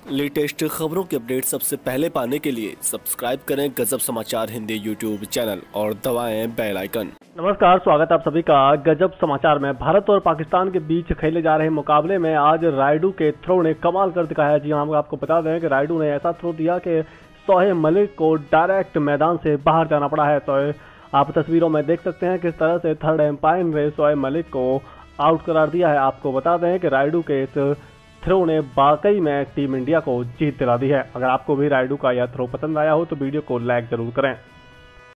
Latest खबरों के update सबसे पहले पाने के लिए सब्सक्राइब करें गजब समाचार हिंदी यूट्यूब चैनल और दबाएं बेल आइकन। नमस्कार, स्वागत है आप सभी का गजब समाचार में। भारत और पाकिस्तान के बीच खेले जा रहे मुकाबले में आज रायडू के थ्रो ने कमाल कर दिखाया। जी हम आपको बता दें कि रायडू ने ऐसा थ्रो दिया कि सोहेब मलिक को डायरेक्ट मैदान से बाहर जाना पड़ा है। तो आप तस्वीरों में देख सकते हैं किस तरह से थर्ड एम्पायर ने सोहेब मलिक को आउट करार दिया है। आपको बता दें कि रायडू के इस थ्रो ने वाकई में टीम इंडिया को जीत दिला दी है। अगर आपको भी रायडू का यह थ्रो पसंद आया हो तो वीडियो को लाइक जरूर करें।